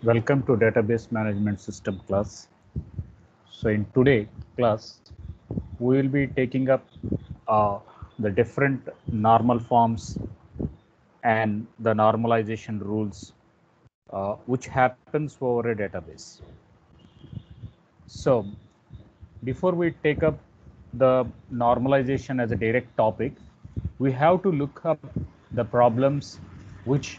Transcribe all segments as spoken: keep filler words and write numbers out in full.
Welcome to Database Management System class. So in today class, we will be taking up uh, the different normal forms and the normalization rules uh, which happens over a database. So before we take up the normalization as a direct topic, we have to look up the problems which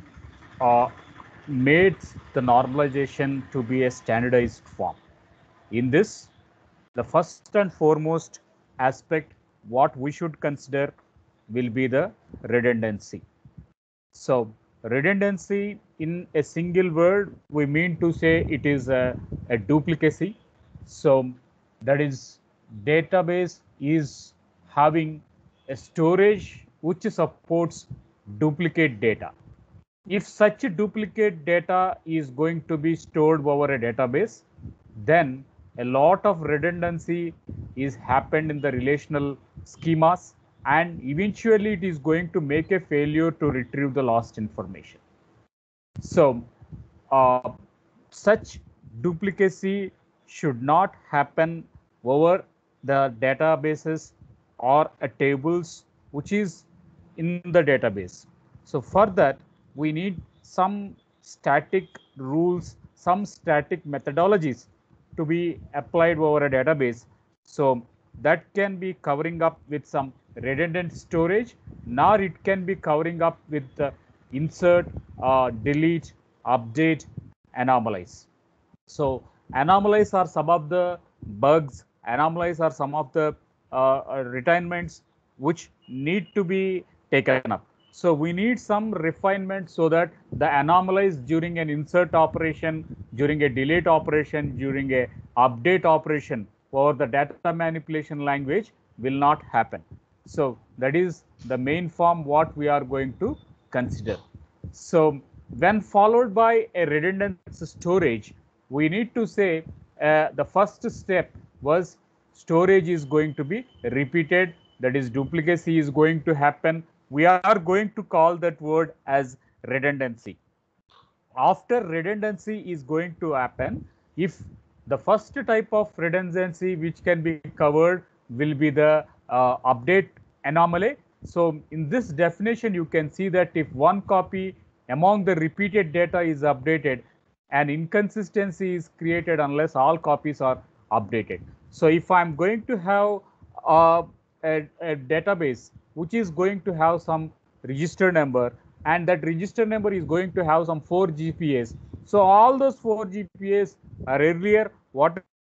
uh, made the normalization to be a standardized form. In this, the first and foremost aspect what we should consider will be the redundancy. So redundancy in a single word, we mean to say it is a, a duplicacy. So that is database is having a storage which supports duplicate data. If such a duplicate data is going to be stored over a database, then a lot of redundancy is happened in the relational schemas, and eventually it is going to make a failure to retrieve the lost information. So uh, such duplicacy should not happen over the databases or a tables which is in the database. So for that, we need some static rules, some static methodologies to be applied over a database. So that can be covering up with some redundant storage, nor it can be covering up with uh, insert, uh, delete, update, anomalies. So anomalies are some of the bugs, anomalies are some of the uh, uh, refinements which need to be taken up. So we need some refinement so that the anomalies during an insert operation, during a delete operation, during a update operation for the data manipulation language will not happen. So that is the main form what we are going to consider. So when followed by a redundant storage, we need to say uh, the first step was storage is going to be repeated, that is duplicacy is going to happen. We are going to call that word as redundancy. After redundancy is going to happen, if the first type of redundancy which can be covered will be the uh, update anomaly. So in this definition, you can see that if one copy among the repeated data is updated, an inconsistency is created unless all copies are updated. So if I'm going to have uh, a, a database which is going to have some register number, and that register number is going to have some four G P As. So all those four G P As are earlier, whatever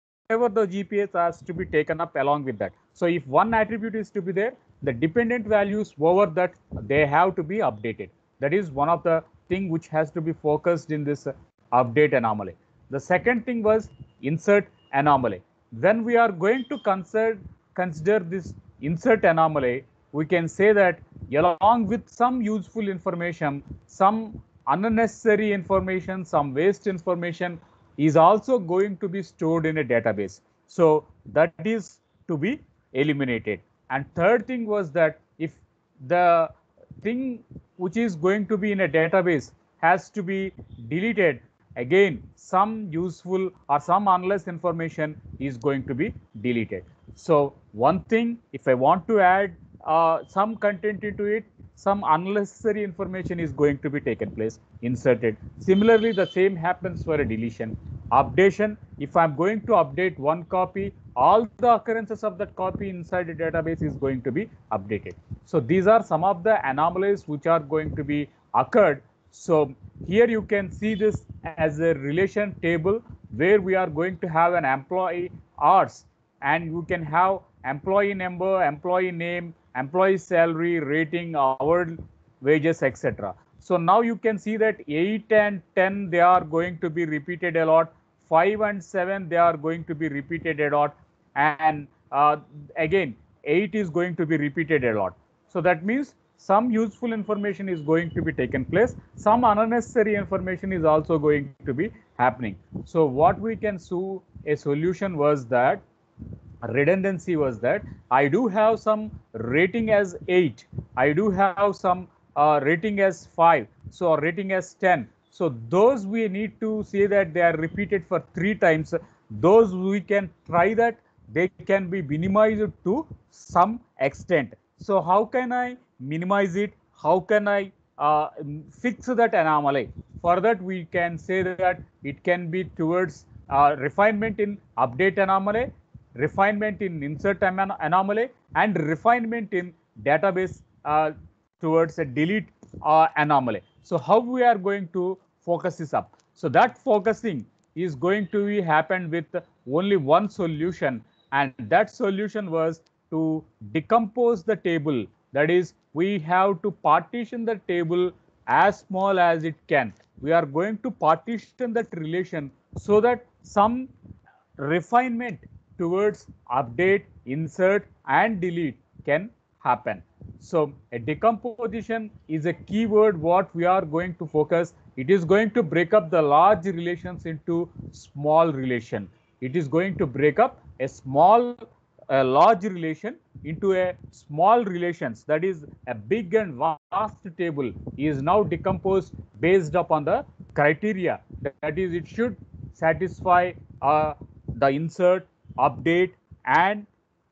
the G P As has to be taken up along with that. So if one attribute is to be there, the dependent values over that, they have to be updated. That is one of the thing which has to be focused in this update anomaly. The second thing was insert anomaly. When we are going to consider, consider this insert anomaly, we can say that along with some useful information, some unnecessary information, some waste information is also going to be stored in a database. So that is to be eliminated. And third thing was that if the thing which is going to be in a database has to be deleted, again some useful or some unless information is going to be deleted. So one thing, if I want to add uh, some content into it, some unnecessary information is going to be taken place, inserted. Similarly, the same happens for a deletion. Updation, if I'm going to update one copy, all the occurrences of that copy inside the database is going to be updated. So these are some of the anomalies which are going to be occurred. So here you can see this as a relation table where we are going to have an employee hours, and you can have employee number, employee name, employee salary, rating, hour wages, et cetera. So now you can see that eight and ten, they are going to be repeated a lot. five and seven, they are going to be repeated a lot. And uh, again, eight is going to be repeated a lot. So that means some useful information is going to be taken place. Some unnecessary information is also going to be happening. So what we can do a solution was that redundancy was that I do have some rating as eight, I do have some uh, rating as five, so rating as ten. So those we need to say that they are repeated for three times. Those we can try that they can be minimized to some extent. So how can I minimize it? How can I uh, fix that anomaly? For that we can say that it can be towards uh, refinement in update anomaly, refinement in insert anomaly, and refinement in database uh, towards a delete uh, anomaly. So how we are going to focus this up? So that focusing is going to be happened with only one solution, and that solution was to decompose the table. That is, we have to partition the table as small as it can. We are going to partition that relation so that some refinement towards update, insert, and delete can happen. So a decomposition is a keyword what we are going to focus. It is going to break up the large relations into small relation. It is going to break up a small, a large relation into a small relations. That is, a big and vast table is now decomposed based upon the criteria. That is, it should satisfy uh, the insert, update, and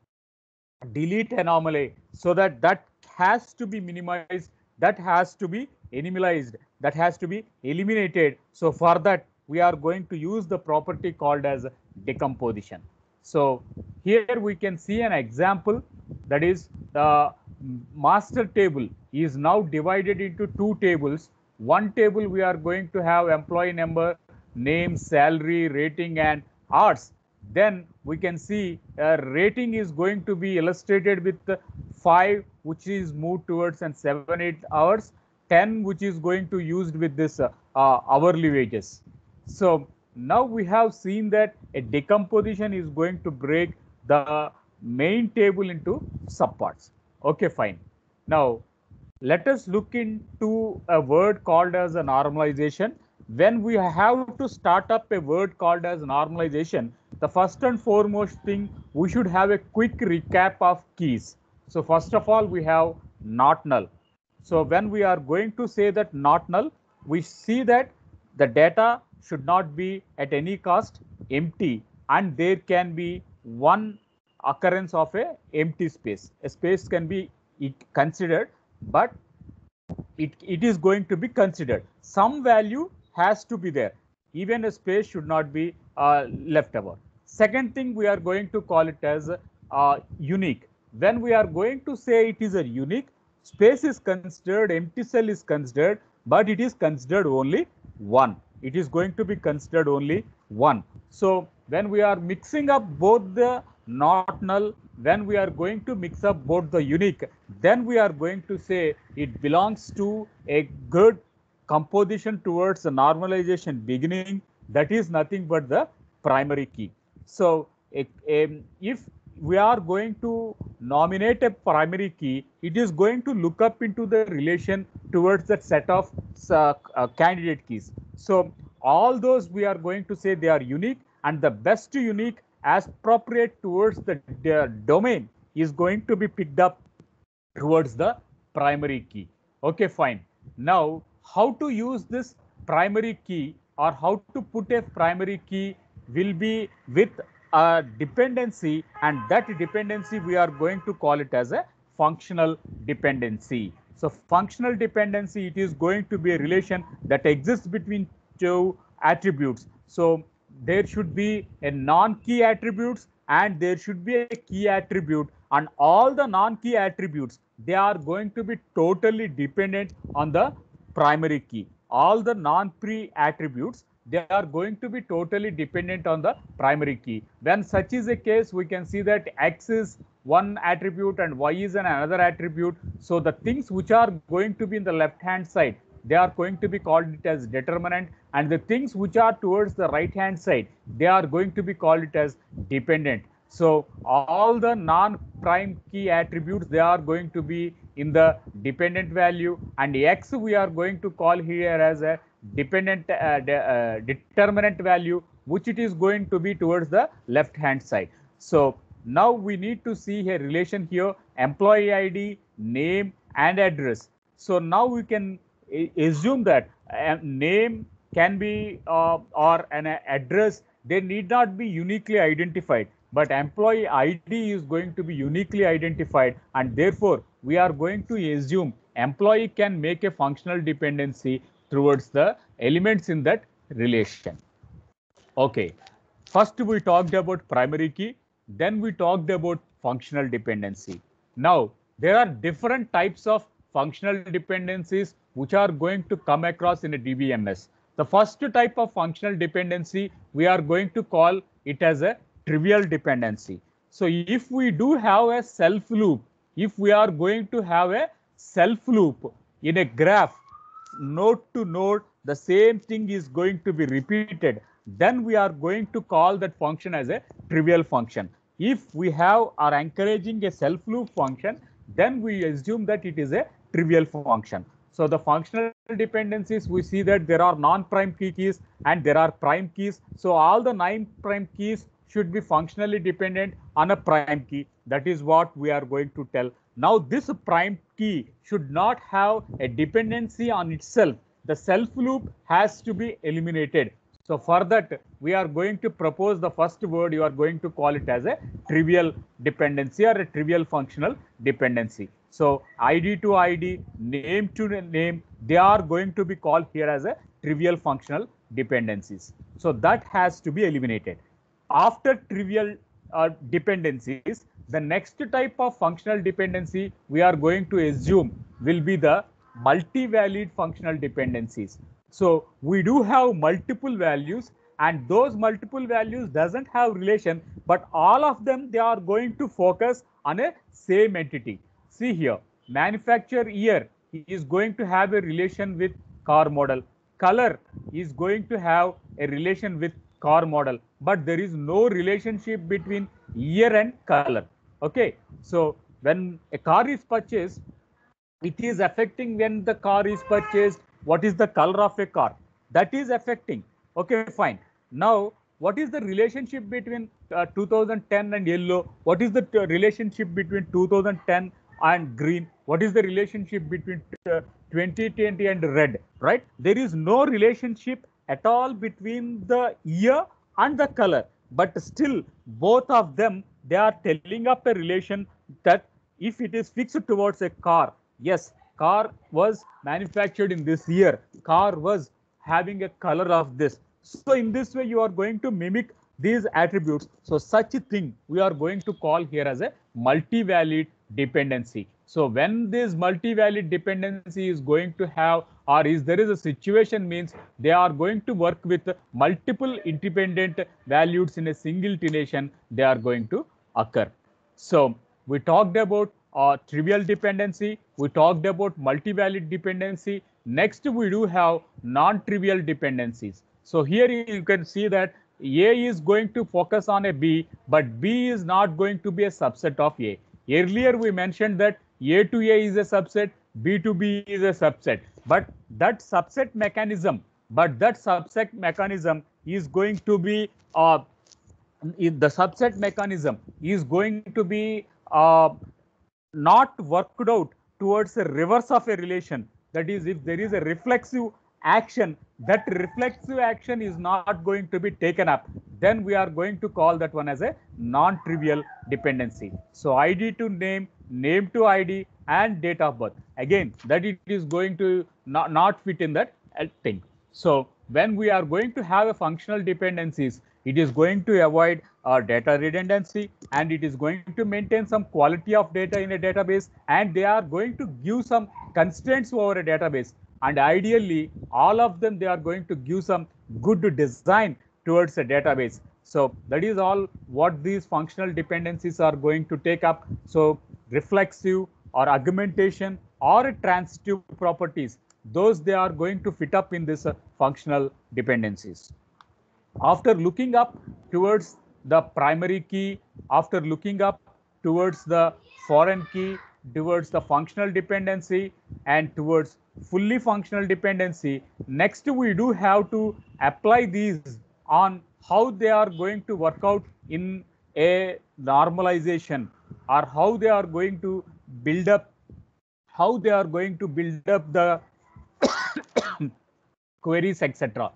delete anomaly, so that that has to be minimized, that has to be minimalized, that has to be eliminated. So for that we are going to use the property called as decomposition. So here we can see an example, that is the master table is now divided into two tables. One table we are going to have employee number, name, salary, rating, and hours. Then we can see uh, rating is going to be illustrated with five, which is moved towards and seven, eight hours, ten, which is going to used with this uh, uh, hourly wages. So now we have seen that a decomposition is going to break the main table into subparts. Okay, fine. Now let us look into a word called as a normalization. When we have to start up a word called as normalization, the first and foremost thing, we should have a quick recap of keys. So first of all, we have not null. So when we are going to say that not null, we see that the data should not be at any cost empty, and there can be one occurrence of a empty space. A space can be considered, but it, it is going to be considered. Some value has to be there. Even a space should not be uh, left over. Second thing, we are going to call it as uh, unique. When we are going to say it is a unique, space is considered, empty cell is considered, but it is considered only one. It is going to be considered only one. So when we are mixing up both the not null, when we are going to mix up both the unique, then we are going to say it belongs to a good composition towards the normalization beginning. That is nothing but the primary key. So a, a, if we are going to nominate a primary key, it is going to look up into the relation towards that set of uh, uh, candidate keys. So all those we are going to say they are unique, and the best unique as appropriate towards the, the domain is going to be picked up towards the primary key. Okay, fine. Now, how to use this primary key, or how to put a primary key, will be with a dependency, and that dependency we are going to call it as a functional dependency. So functional dependency, it is going to be a relation that exists between two attributes. So there should be a non-key attributes, and there should be a key attribute, and all the non-key attributes, they are going to be totally dependent on the primary key. All the non-pre attributes, they are going to be totally dependent on the primary key. When such is the case, we can see that X is one attribute and Y is an another attribute. So the things which are going to be in the left hand side, they are going to be called it as determinant, and the things which are towards the right hand side, they are going to be called it as dependent. So all the non-prime key attributes, they are going to be in the dependent value, and X we are going to call here as a dependent uh, de uh, determinant value, which it is going to be towards the left hand side. So now we need to see a relation here, employee I D, name, and address. So now we can assume that a name can be uh, or an address, they need not be uniquely identified, but employee I D is going to be uniquely identified, and therefore we are going to assume employee can make a functional dependency towards the elements in that relation. Okay, first we talked about primary key, then we talked about functional dependency. Now, there are different types of functional dependencies which are going to come across in a D B M S. The first type of functional dependency, we are going to call it as a trivial dependency. So, if we do have a self loop, if we are going to have a self loop in a graph, node to node, the same thing is going to be repeated, then we are going to call that function as a trivial function. If we have are encouraging a self loop function, then we assume that it is a trivial function. So the functional dependencies, we see that there are non-prime key keys and there are prime keys. So all the nine prime keys should be functionally dependent on a prime key. That is what we are going to tell. Now this prime key should not have a dependency on itself. The self loop has to be eliminated. So for that, we are going to propose the first word, you are going to call it as a trivial dependency or a trivial functional dependency. So I D to I D, name to name, they are going to be called here as a trivial functional dependencies. So that has to be eliminated. After trivial uh, dependencies, the next type of functional dependency we are going to assume will be the multi-valued functional dependencies. So we do have multiple values, and those multiple values doesn't have relation, but all of them, they are going to focus on a same entity. See here, manufacturer year is going to have a relation with car model. Color is going to have a relation with car model, but there is no relationship between year and color. Okay, so when a car is purchased, it is affecting when the car is purchased, what is the color of a car, that is affecting. Okay, fine. Now, what is the relationship between uh, two thousand ten and yellow? What is the uh, relationship between two thousand ten and green? What is the relationship between uh, twenty twenty and red, right? There is no relationship at all between the year and the color, but still both of them, they are telling up a relation that if it is fixed towards a car, yes, car was manufactured in this year, car was having a color of this. So in this way, you are going to mimic these attributes. So such a thing we are going to call here as a multi-valid dependency. So when this multi-valid dependency is going to have, or is there is a situation, means they are going to work with multiple independent values in a single relation, they are going to occur. So we talked about uh, trivial dependency, we talked about multi-valid dependency. Next, we do have non-trivial dependencies. So here you can see that A is going to focus on a B, but B is not going to be a subset of A. Earlier we mentioned that A to A is a subset, B to B is a subset, but that subset mechanism, but that subset mechanism is going to be uh, the subset mechanism is going to be uh, not worked out towards a reverse of a relation. That is, if there is a reflexive action, that reflexive action is not going to be taken up, then we are going to call that one as a non-trivial dependency. So I D to name, name to I D, and date of birth. Again, that it is going to not, not fit in that thing. So when we are going to have a functional dependencies, it is going to avoid uh, data redundancy, and it is going to maintain some quality of data in a database, and they are going to give some constraints over a database, and ideally all of them, they are going to give some good design towards a database. So that is all what these functional dependencies are going to take up. So reflexive or augmentation or transitive properties, those they are going to fit up in this uh, functional dependencies. After looking up towards the primary key, after looking up towards the foreign key, towards the functional dependency, and towards fully functional dependency, next we do have to apply these on how they are going to work out in a normalization, or how they are going to build up, how they are going to build up the queries, et cetera.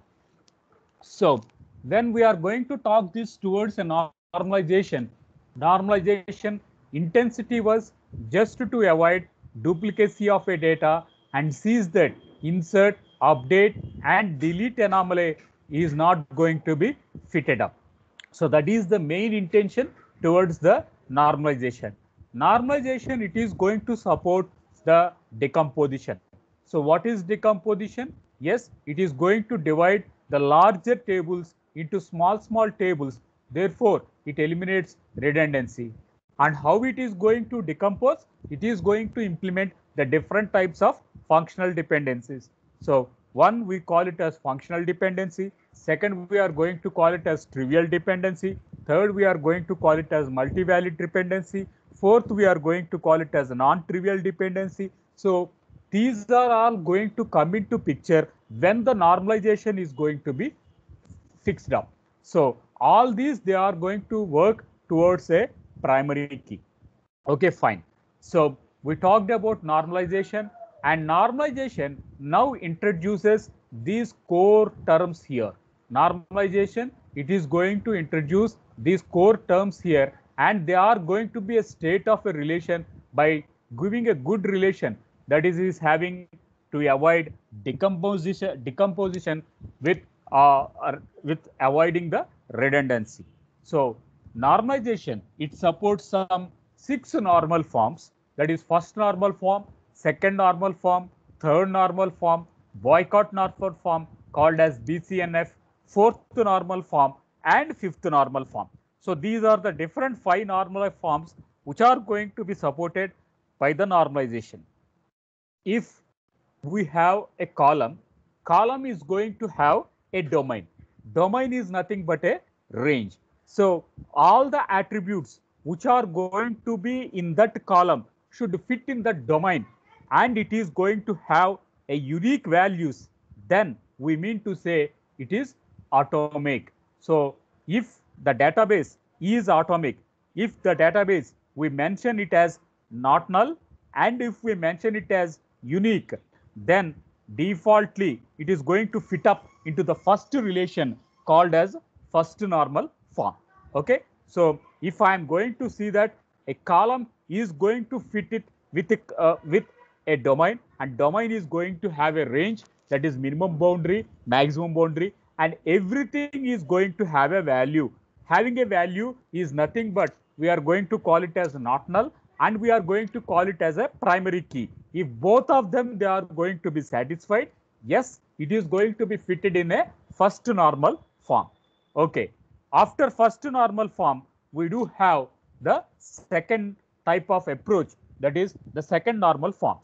So when we are going to talk this towards a normalization, normalization intensity was just to avoid duplicacy of a data and sees that insert, update and delete anomaly is not going to be fitted up. So that is the main intention towards the normalization. Normalization, it is going to support the decomposition. So what is decomposition? Yes, it is going to divide the larger tables into small, small tables. Therefore, it eliminates redundancy. And how it is going to decompose? It is going to implement the different types of functional dependencies. So one, we call it as functional dependency. Second, we are going to call it as trivial dependency. Third, we are going to call it as multi-value dependency. Fourth, we are going to call it as non-trivial dependency. So these are all going to come into picture when the normalization is going to be fixed up. So all these, they are going to work towards a primary key. Okay, fine. So we talked about normalization, and normalization now introduces these core terms here. Normalization, it is going to introduce these core terms here, and they are going to be a state of a relation by giving a good relation, that is, is having to avoid decomposition, decomposition with uh, with avoiding the redundancy. So normalization, it supports some six normal forms, that is first normal form, second normal form, third normal form, boycott normal form called as B C N F, fourth normal form and fifth normal form. So these are the different five normal forms which are going to be supported by the normalization. If we have a column, column is going to have a domain. Domain is nothing but a range. So all the attributes which are going to be in that column should fit in that domain, and it is going to have a unique values. Then we mean to say it is atomic. So if the database is atomic, if the database we mention it as not null, and if we mention it as unique, then defaultly it is going to fit up into the first relation called as first normal form. Okay, so if I am going to see that a column is going to fit it with a, uh, with a domain, and domain is going to have a range, that is minimum boundary, maximum boundary, and everything is going to have a value. Having a value is nothing but we are going to call it as not null, and we are going to call it as a primary key. If both of them they are going to be satisfied, yes, it is going to be fitted in a first normal form. Okay. After first normal form, we do have the second type of approach, that is the second normal form.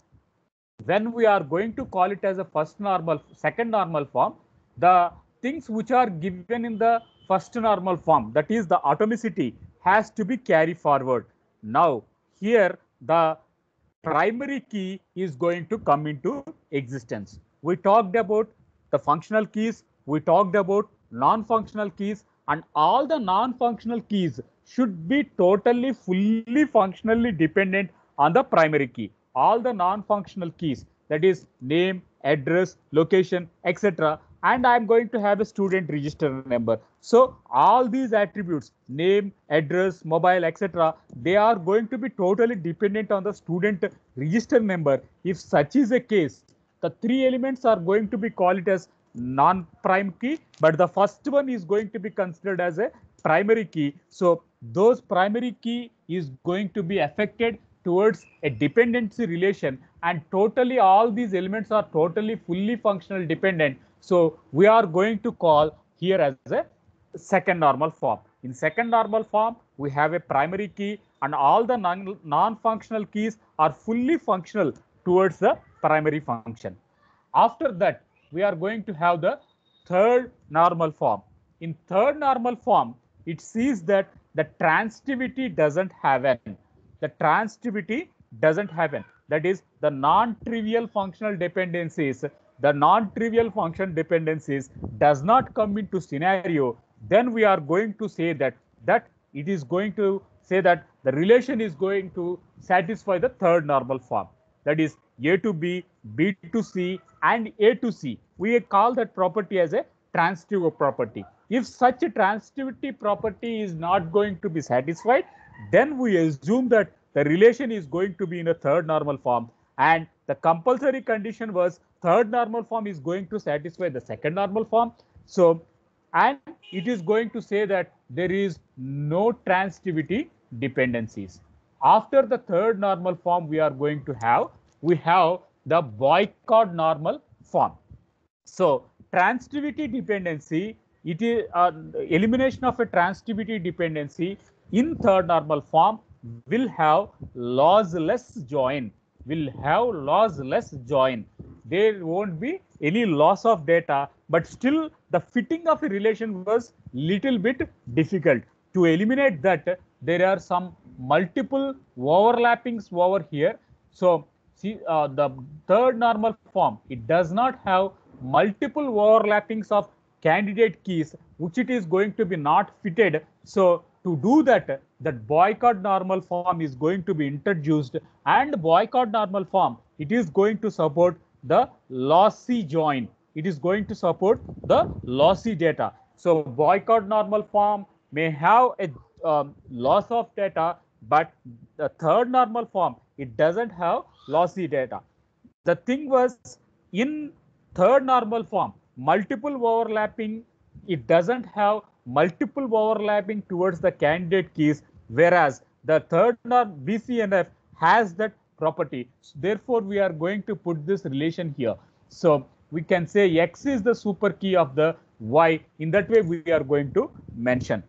When we are going to call it as a first normal, second normal form, the things which are given in the first normal form, that is the atomicity, has to be carried forward. Now here the primary key is going to come into existence. We talked about the functional keys, we talked about non-functional keys, and all the non-functional keys should be totally fully functionally dependent on the primary key. All the non-functional keys, that is name, address, location, et cetera. And I am going to have a student register number. So all these attributes, name, address, mobile, et cetera, they are going to be totally dependent on the student register number. If such is a case, the three elements are going to be called as non-prime key, but the first one is going to be considered as a primary key. So those primary key is going to be affected towards a dependency relation, and totally all these elements are totally fully functional dependent. So we are going to call here as a second normal form. In second normal form, we have a primary key, and all the non-functional keys are fully functional towards the primary function. After that, we are going to have the third normal form. In third normal form, it sees that the transitivity doesn't happen. The transitivity doesn't happen. That is the non-trivial functional dependencies. The non-trivial function dependencies does not come into scenario. Then we are going to say that that it is going to say that the relation is going to satisfy the third normal form. That is A to B, B to C, and A to C. we call that property as a transitive property. If such a transitivity property is not going to be satisfied, then we assume that the relation is going to be in a third normal form, and the compulsory condition was third normal form is going to satisfy the second normal form. So, and it is going to say that there is no transitivity dependencies. After the third normal form, we are going to have, we have the boycott normal form. So, transitivity dependency, it is uh, elimination of a transitivity dependency in third normal form will have lossless join, will have lossless join. There won't be any loss of data, but still the fitting of a relation was little bit difficult. To eliminate that, there are some multiple overlappings over here. So, see, uh, the third normal form, it does not have multiple overlappings of candidate keys, which it is going to be not fitted. So, to do that, that boycott normal form is going to be introduced, and boycott normal form, it is going to support the lossy join. It is going to support the lossy data. So, boycott normal form may have a um, loss of data, but the third normal form, it doesn't have lossy data. The thing was, in third normal form, multiple overlapping, it doesn't have multiple overlapping towards the candidate keys, whereas the third norm B C N F has that property. So therefore, we are going to put this relation here. So we can say X is the super key of the Y. In that way, we are going to mention.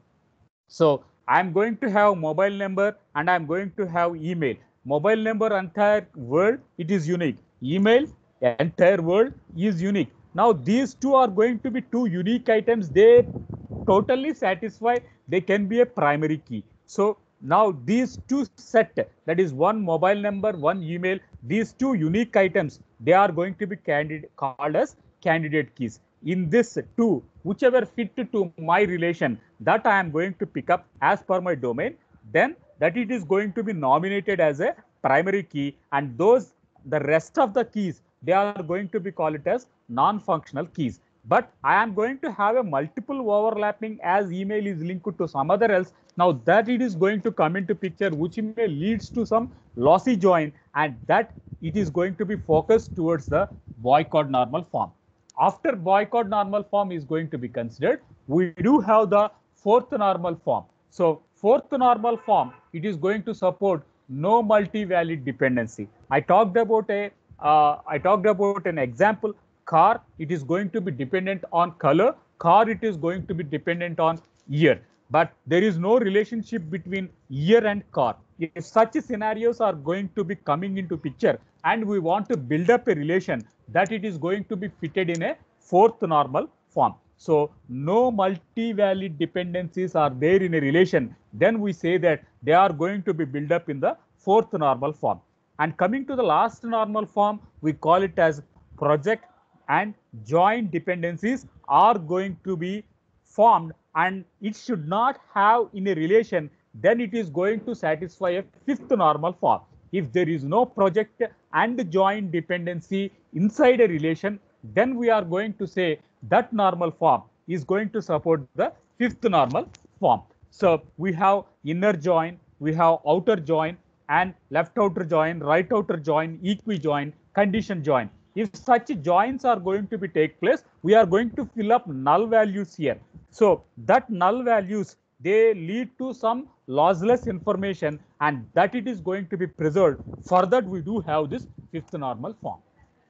So I'm going to have mobile number and I'm going to have email. Mobile number entire world, it is unique. Email entire world is unique. Now these two are going to be two unique items. They totally satisfy. They can be a primary key. So now these two set, that is one mobile number, one email, these two unique items, they are going to be candidate, called as candidate keys. In this two, whichever fit to my relation, that I am going to pick up as per my domain, then that it is going to be nominated as a primary key, and those, the rest of the keys, they are going to be called it as non-functional keys. But I am going to have a multiple overlapping as email is linked to some other else. Now that it is going to come into picture, which may leads to some lossy join, and that it is going to be focused towards the boycott normal form. After boycott normal form is going to be considered, we do have the fourth normal form. So fourth normal form, it is going to support no multi-valid dependency. I talked about a, uh, I talked about an example. Car, it is going to be dependent on color. Car, it is going to be dependent on year. But there is no relationship between year and car. If such scenarios are going to be coming into picture, and we want to build up a relation, that it is going to be fitted in a fourth normal form. So no multi-valid dependencies are there in a relation, then we say that they are going to be built up in the fourth normal form. And coming to the last normal form, we call it as project and joint dependencies are going to be formed, and it should not have in a relation, then it is going to satisfy a fifth normal form. If there is no project and joint dependency inside a relation, then we are going to say that normal form is going to support the fifth normal form. So we have inner join, we have outer join, and left outer join, right outer join, equi-join, condition join. If such joins are going to be take place, we are going to fill up null values here. So that null values, they lead to some lossless information, and that it is going to be preserved. For that, we do have this fifth normal form.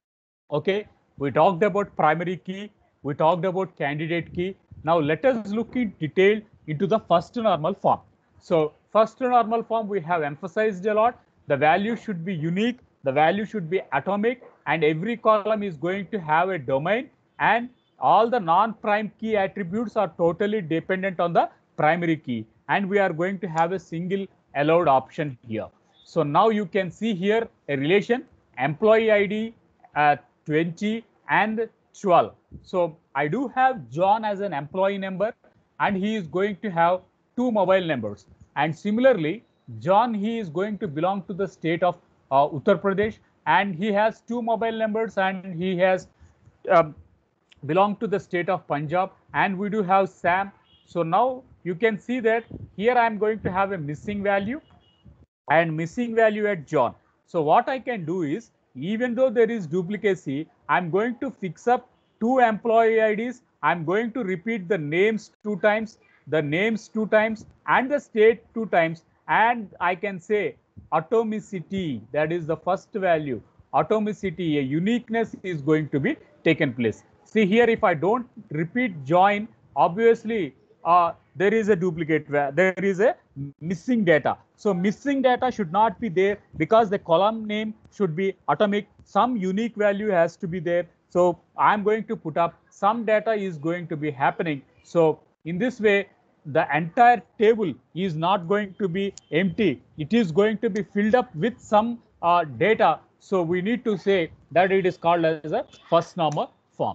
Okay, we talked about primary key, we talked about candidate key. Now let us look in detail into the first normal form. So first normal form, we have emphasized a lot. The value should be unique, the value should be atomic, and every column is going to have a domain, and all the non-prime key attributes are totally dependent on the primary key, and we are going to have a single allowed option here. So now you can see here a relation employee I D uh, twenty and twelve. So I do have John as an employee number, and he is going to have two mobile numbers. And similarly, John, he is going to belong to the state of uh, Uttar Pradesh, and he has two mobile numbers, and he has um, belong to the state of Punjab, and we do have Sam. So now you can see that here I am going to have a missing value and missing value at John. So what I can do is, even though there is duplicacy, I'm going to fix up two employee I Ds. I'm going to repeat the names two times, the names two times, and the state two times. And I can say atomicity, that is the first value. Atomicity, a uniqueness is going to be taken place. See here, if I don't repeat join, obviously uh, there is a duplicate, there is a missing data. So missing data should not be there because the column name should be atomic. Some unique value has to be there. So I'm going to put up some data is going to be happening. So in this way, the entire table is not going to be empty. It is going to be filled up with some uh, data. So we need to say that it is called as a first normal form.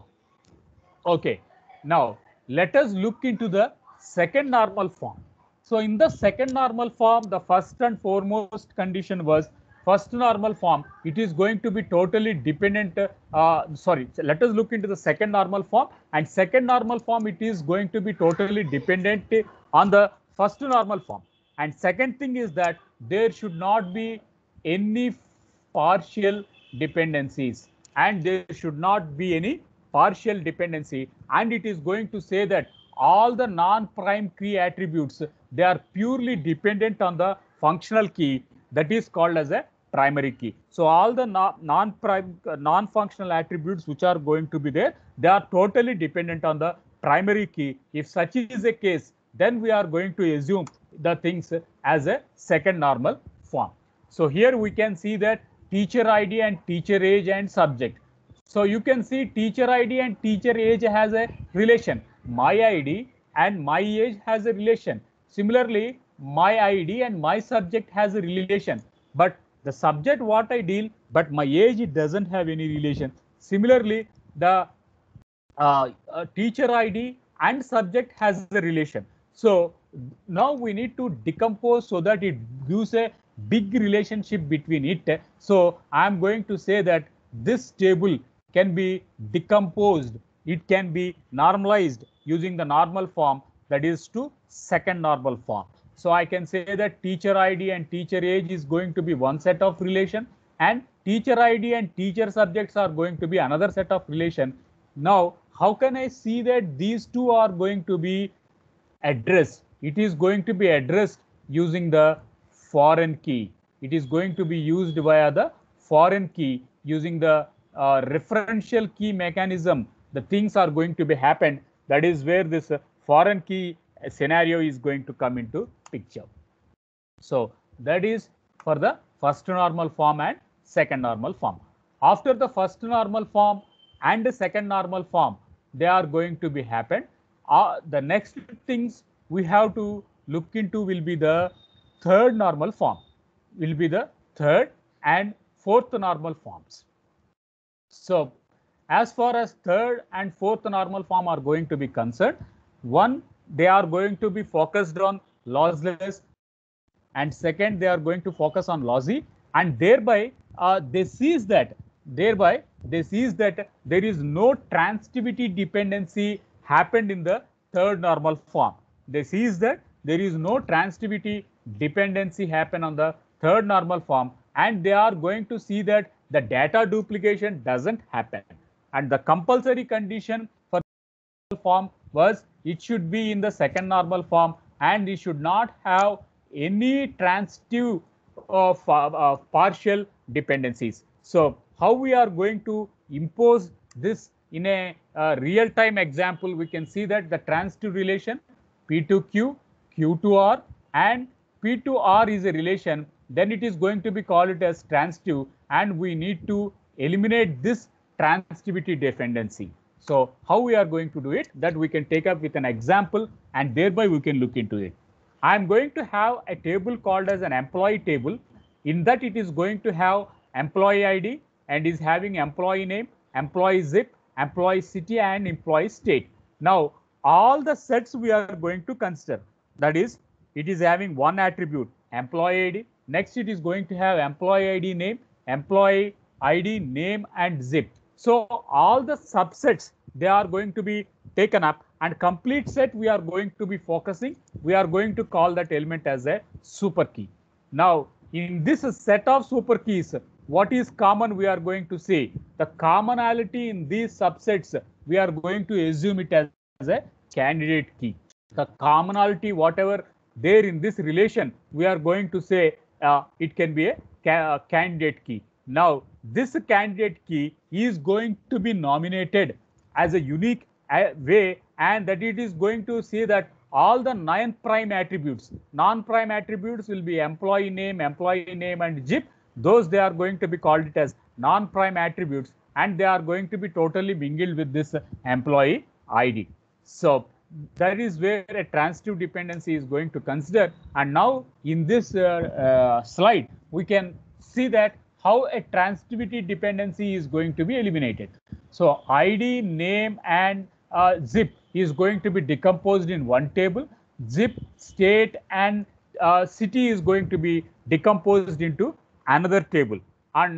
Okay, now let us look into the second normal form. So in the second normal form, the first and foremost condition was first normal form. It is going to be totally dependent. Uh, sorry, let us look into the second normal form. And second normal form, it is going to be totally dependent on the first normal form. And second thing is that there should not be any partial dependencies, and there should not be any partial dependency. And it is going to say that all the non-prime key attributes, they are purely dependent on the functional key that is called as a primary key. So all the non-prime, non-functional attributes which are going to be there, they are totally dependent on the primary key. If such is the case, then we are going to assume the things as a second normal form. So here we can see that teacher I D and teacher age and subject. So you can see teacher I D and teacher age has a relation. My I D and my age has a relation. Similarly, my I D and my subject has a relation. But the subject what I deal, but my age it doesn't have any relation. Similarly, the uh, uh, teacher I D and subject has a relation. So now we need to decompose so that it gives a big relationship between it. So I am going to say that this table can be decomposed. It can be normalized using the normal form, that is to second normal form. So I can say that teacher I D and teacher age is going to be one set of relation, and teacher I D and teacher subjects are going to be another set of relation. Now, how can I see that these two are going to be addressed? It is going to be addressed using the foreign key. It is going to be used via the foreign key using the uh, referential key mechanism. The things are going to be happened. That is where this uh, foreign key scenario is going to come into picture. So that is for the first normal form and second normal form. After the first normal form and the second normal form, they are going to be happened. Uh, the next things we have to look into will be the third normal form, will be the third and fourth normal forms. So as far as third and fourth normal form are going to be concerned, one, they are going to be focused on lossless, and second, they are going to focus on lossy, and thereby uh, they sees that thereby they sees that there is no transitivity dependency happened in the third normal form. They sees that there is no transitivity dependency happen on the third normal form, and they are going to see that the data duplication doesn't happen. And the compulsory condition for the form was it should be in the second normal form, and it should not have any transitive of uh, uh, partial dependencies. So how we are going to impose this in a uh, real-time example? We can see that the transitive relation P to Q, Q to R, and P to R is a relation. Then it is going to be called as transitive, and we need to eliminate this transitivity dependency. So how we are going to do it, that we can take up with an example, and thereby we can look into it. I am going to have a table called as an employee table. In that it is going to have employee I D and is having employee name, employee zip, employee city, and employee state. Now all the sets we are going to consider, that is, it is having one attribute employee I D. Next it is going to have employee I D name, employee I D name and zip. So all the subsets, they are going to be taken up, and complete set we are going to be focusing. We are going to call that element as a super key. Now, in this set of super keys, what is common we are going to say? The commonality in these subsets, we are going to assume it as a candidate key. The commonality, whatever there in this relation, we are going to say uh, it can be a ca candidate key. Now, this candidate key is going to be nominated as a unique uh, way, and that it is going to see that all the non-prime attributes, non-prime attributes will be employee name, employee name, and zip. Those they are going to be called it as non-prime attributes, and they are going to be totally mingled with this employee I D. So that is where a transitive dependency is going to consider. And now in this uh, uh, slide, we can see that how a transitivity dependency is going to be eliminated. So I D, name, and uh, zip is going to be decomposed in one table. Zip, state, and uh, city is going to be decomposed into another table. And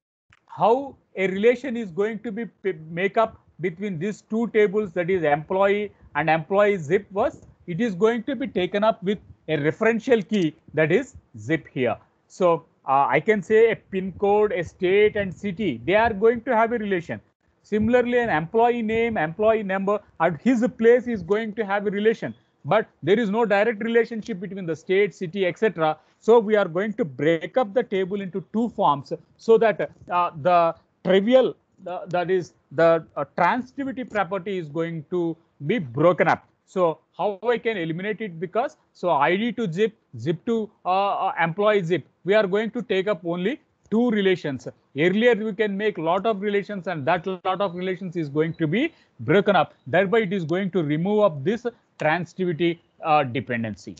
how a relation is going to be make up between these two tables, that is employee and employee zip, was it is going to be taken up with a referential key, that is zip here. So uh, I can say a pin code, a state, and city, they are going to have a relation. Similarly, an employee name, employee number, at his place is going to have a relation, but there is no direct relationship between the state, city, et cetera. So we are going to break up the table into two forms, so that uh, the trivial, the, that is the uh, transitivity property, is going to be broken up. So how I can eliminate it? Because so I D to zip, zip to uh, uh, employee zip, we are going to take up only two relations. Earlier we can make lot of relations, and that lot of relations is going to be broken up. Thereby it is going to remove up this transitivity uh, dependency.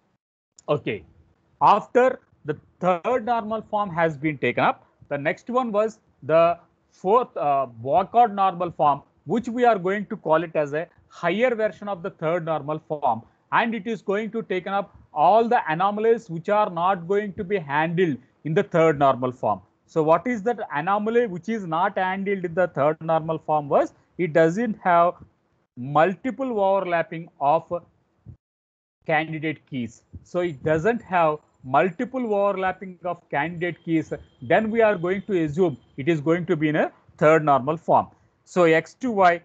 Okay. After the third normal form has been taken up, the next one was the fourth uh, Walcott normal form, which we are going to call it as a higher version of the third normal form, and it is going to take up all the anomalies which are not going to be handled in the third normal form. So what is that anomaly which is not handled in the third normal form? Was it doesn't have multiple overlapping of candidate keys. So it doesn't have multiple overlapping of candidate keys. Then we are going to assume it is going to be in a third normal form. So x to y,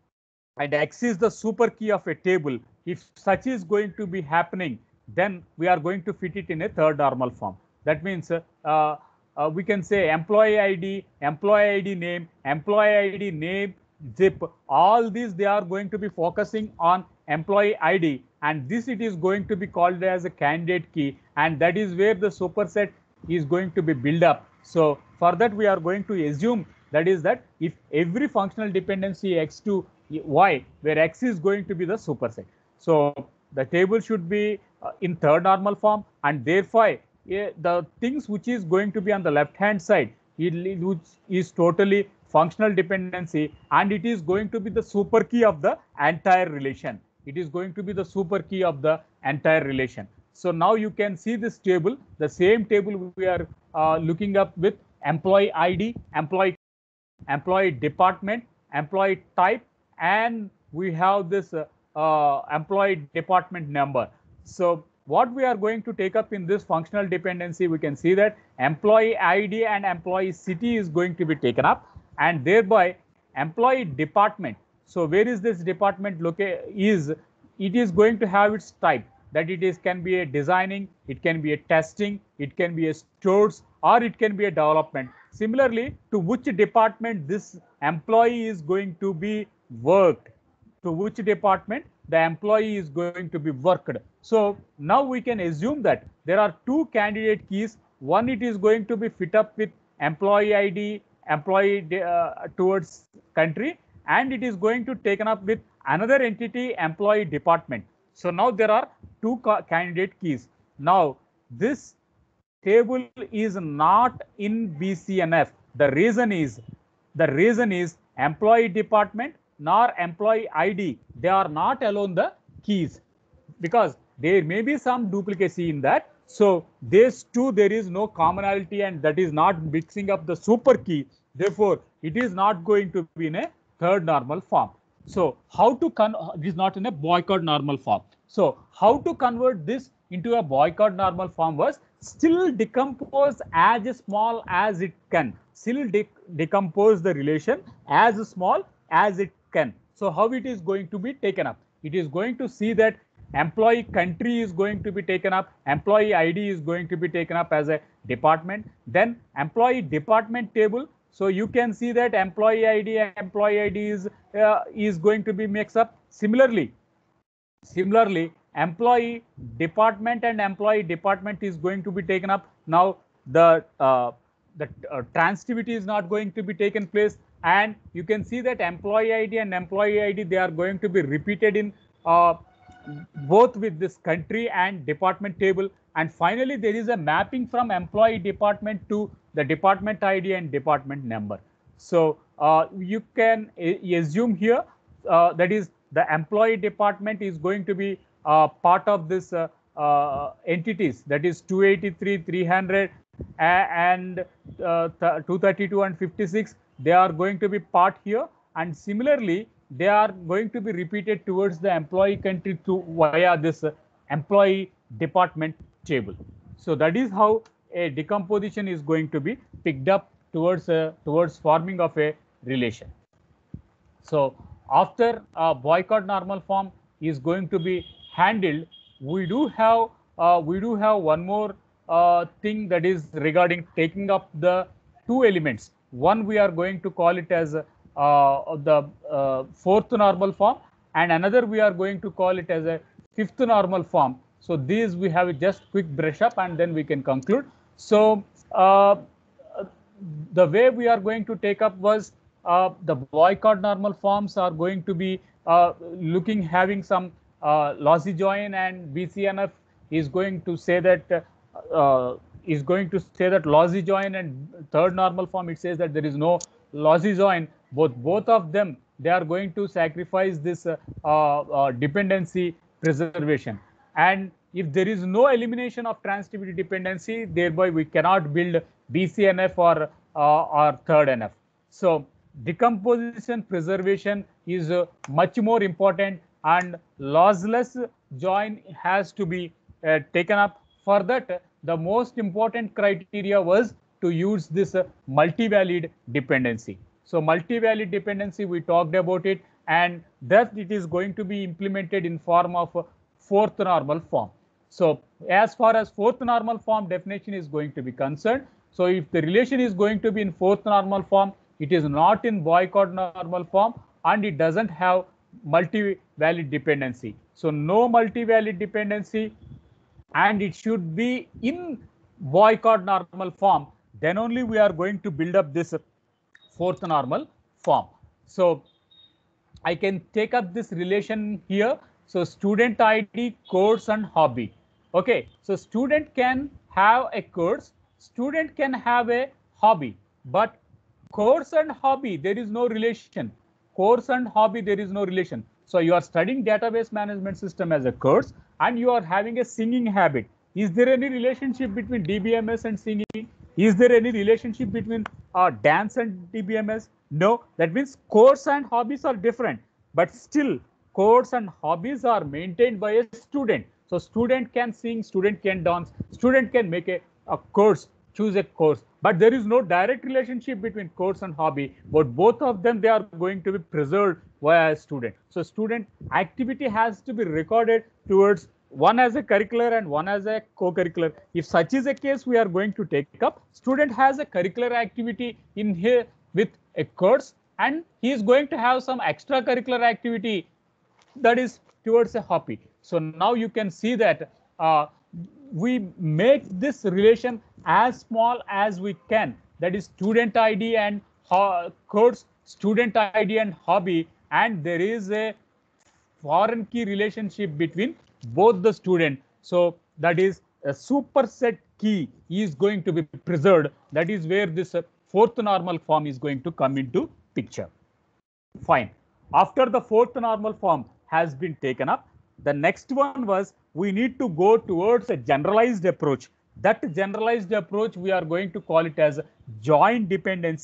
and x is the super key of a table. If such is going to be happening, then we are going to fit it in a third normal form. That means uh, uh, we can say employee I D, employee I D name, employee I D name, zip, all these they are going to be focusing on employee I D, and this it is going to be called as a candidate key, and that is where the superset is going to be built up. So for that we are going to assume that is that if every functional dependency x to y, where x is going to be the superset. So the table should be uh, in third normal form, and therefore yeah, the things which is going to be on the left hand side, it, which is totally functional dependency, and it is going to be the super key of the entire relation. It is going to be the super key of the entire relation. So now you can see this table, the same table we are uh, looking up with employee I D, employee, employee department, employee type, and we have this uh, uh, employee department number. So what we are going to take up in this functional dependency, we can see that employee I D and employee city is going to be taken up, and thereby employee department. So where is this department located? Is it is going to have its type, that it is can be a designing, it can be a testing, it can be a stores, or it can be a development. Similarly, to which department this employee is going to be worked, to which department the employee is going to be worked. So now we can assume that there are two candidate keys. One, it is going to be fit up with employee I D, employee uh, towards country, and it is going to taken up with another entity, employee department. So now there are two candidate keys. Now this table is not in B C N F. The reason is, the reason is employee department nor employee I D, they are not alone the keys, because there may be some duplicacy in that. So these two, there is no commonality, and that is not mixing up the super key. Therefore, it is not going to be in a third normal form. So how to con it is not in a boycott normal form. So how to convert this into a boycott normal form was still decompose as small as it can, still de decompose the relation as small as it can. So how it is going to be taken up? It is going to see that employee country is going to be taken up, employee I D is going to be taken up as a department, then employee department table. So you can see that employee I D and employee I D is, uh, is going to be mixed up. Similarly, similarly, employee department and employee department is going to be taken up. Now the uh, the uh, transitivity is not going to be taken place, and you can see that employee I D and employee I D, they are going to be repeated in uh, both with this country and department table. And finally, there is a mapping from employee department to the department I D and department number. So uh, you can assume here uh, that is the employee department is going to be uh, part of this uh, uh, entities, that is two eighty-three, three hundred and uh, two thirty-two and fifty-six. They are going to be part here, and similarly they are going to be repeated towards the employee country to via this uh, employee department table. So that is how a decomposition is going to be picked up towards uh, towards forming of a relation. So after a boycott normal form is going to be handled, we do have uh, we do have one more uh, thing, that is regarding taking up the two elements. One we are going to call it as uh, the uh, fourth normal form, and another we are going to call it as a fifth normal form. So these we have just quick brush up and then we can conclude. So uh, the way we are going to take up was uh, the boycott normal forms are going to be uh, looking having some uh, lossy join, and B C N F is going to say that uh, is going to say that lossy join, and third normal form it says that there is no lossy join. Both both of them, they are going to sacrifice this uh, uh, dependency preservation. And if there is no elimination of transitivity dependency, thereby we cannot build B C N F or uh, or third N F. So decomposition preservation is uh, much more important, and lossless join has to be uh, taken up. For that, the most important criteria was to use this uh, multi-valid dependency. So multi-valid dependency, we talked about it, and that it is going to be implemented in form of uh, fourth normal form. So as far as fourth normal form definition is going to be concerned, so if the relation is going to be in fourth normal form, it is not in boycott normal form, and it doesn't have multi-valid dependency. So no multi-valid dependency, and it should be in boycott normal form. Then only we are going to build up this fourth normal form. So I can take up this relation here. So student I D, course and hobby. Okay, so student can have a course, student can have a hobby, but course and hobby, there is no relation. Course and hobby, there is no relation. So you are studying database management system as a course, and you are having a singing habit. Is there any relationship between D B M S and singing? Is there any relationship between uh, dance and D B M S? No, that means course and hobbies are different, but still course and hobbies are maintained by a student. So student can sing, student can dance, student can make a, a course, choose a course, but there is no direct relationship between course and hobby, but both of them, they are going to be preserved via student. So student activity has to be recorded towards one as a curricular and one as a co-curricular. If such is a case, we are going to take up student has a curricular activity in here with a course, and he is going to have some extracurricular activity that is towards a hobby. So now you can see that uh, we make this relation as small as we can, that is student I D and course, student I D and hobby, and there is a foreign key relationship between both the student. So that is a superset key is going to be preserved. That is where this uh, fourth normal form is going to come into picture. Fine. After the fourth normal form has been taken up, the next one was we need to go towards a generalized approach. That generalized approach, we are going to call it as joint dependency,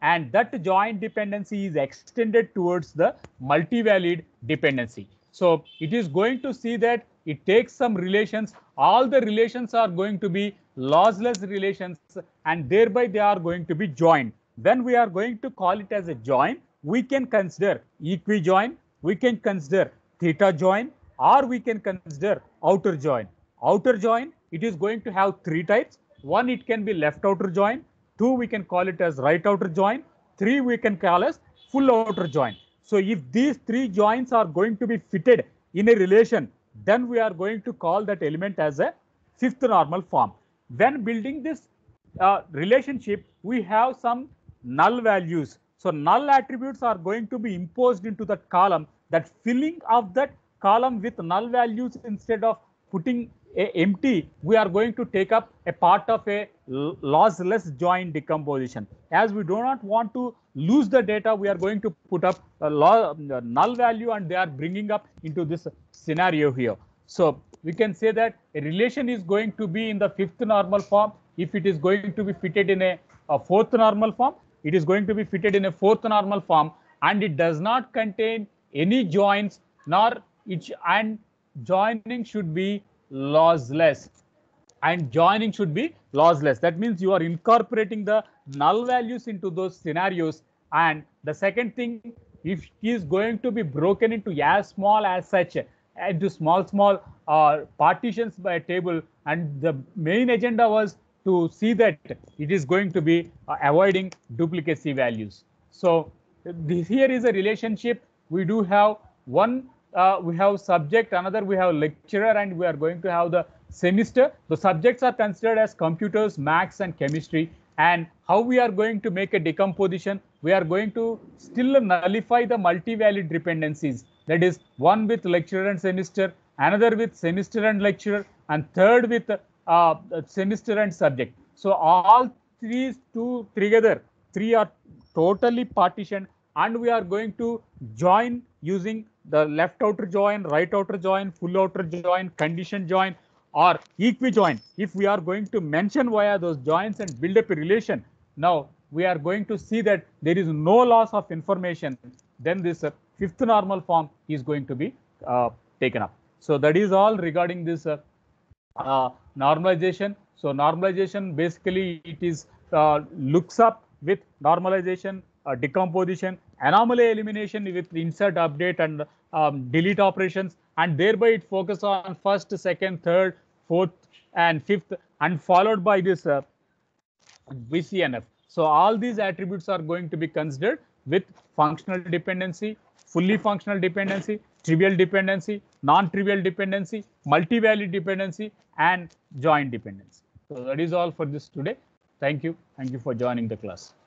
and that joint dependency is extended towards the multi-valued dependency. So it is going to see that it takes some relations, all the relations are going to be lossless relations, and thereby they are going to be joined. Then we are going to call it as a join. We can consider equi-join, we can consider theta join, or we can consider outer join. Outer join, it is going to have three types. One, it can be left outer join. Two, we can call it as right outer join. Three, we can call as full outer join. So if these three joins are going to be fitted in a relation, then we are going to call that element as a fifth normal form. When building this uh, relationship, we have some null values. So null attributes are going to be imposed into that column. That filling of that column with null values instead of putting a empty, we are going to take up a part of a lossless join decomposition. As we do not want to lose the data, we are going to put up a null value, and they are bringing up into this scenario here. So we can say that a relation is going to be in the fifth normal form. If it is going to be fitted in a, a fourth normal form, it is going to be fitted in a fourth normal form, and it does not contain any joins, nor it, and joining should be lossless, and joining should be lossless. That means you are incorporating the null values into those scenarios. And the second thing, if it is going to be broken into as small as such, into small small uh, partitions by a table, and the main agenda was to see that it is going to be uh, avoiding duplicacy values. So this here is a relationship. We do have one Uh, we have subject, another we have lecturer, and we are going to have the semester. The subjects are considered as computers, maths, and chemistry. And how we are going to make a decomposition? We are going to still nullify the multi-valued dependencies. That is, one with lecturer and semester, another with semester and lecturer, and third with uh, semester and subject. So all three two together, three are totally partitioned, and we are going to join using the left outer join, right outer join, full outer join, condition join, or equi-join. If we are going to mention via those joins and build up a relation, now we are going to see that there is no loss of information. Then this uh, fifth normal form is going to be uh, taken up. So that is all regarding this uh, uh, normalization. So normalization, basically it is uh, looks up with normalization, uh, decomposition, anomaly elimination with insert, update, and um, delete operations, and thereby it focuses on first, second, third, fourth, and fifth, and followed by this uh, V C N F. So all these attributes are going to be considered with functional dependency, fully functional dependency, trivial dependency, non-trivial dependency, multi-value dependency, and joint dependency. So that is all for this today. Thank you. Thank you for joining the class.